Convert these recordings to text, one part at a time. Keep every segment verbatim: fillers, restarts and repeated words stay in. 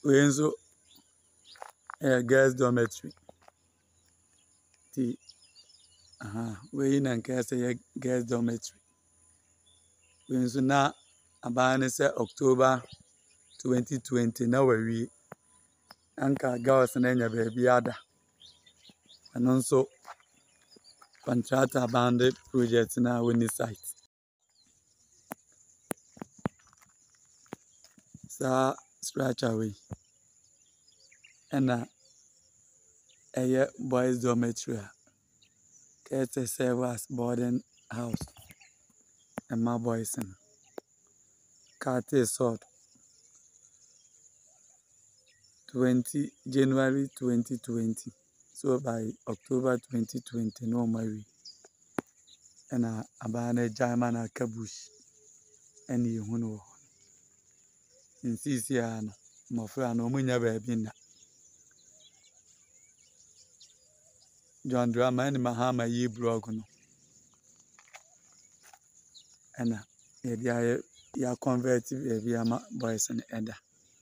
we nso a girls dormitory. Ti aha we na nka say girls dormitory. We nso na abane say October twenty twenty na we anka girls na nya baby ada. Ano nso contract abandoned project na we site. Sa structure away. And a uh, boys dormitory. Kete servers boarding house. And my boys in. Kate sort. Twenty January twenty twenty. So by October twenty twenty, no marry. And a abane German a kabush. And you know. In Sisiano, my friend, no munya baby. John Drama and Mahama ye blog no. And ya ya converted baby ama boys and elder.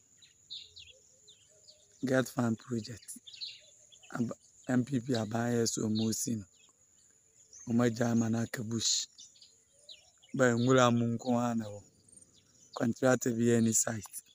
Get fan project. M P P abaya so musin. Uma German akabush. By mula munko ana contract be any site.